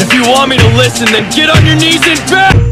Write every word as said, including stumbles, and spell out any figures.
If you want me to listen, then get on your knees and beg!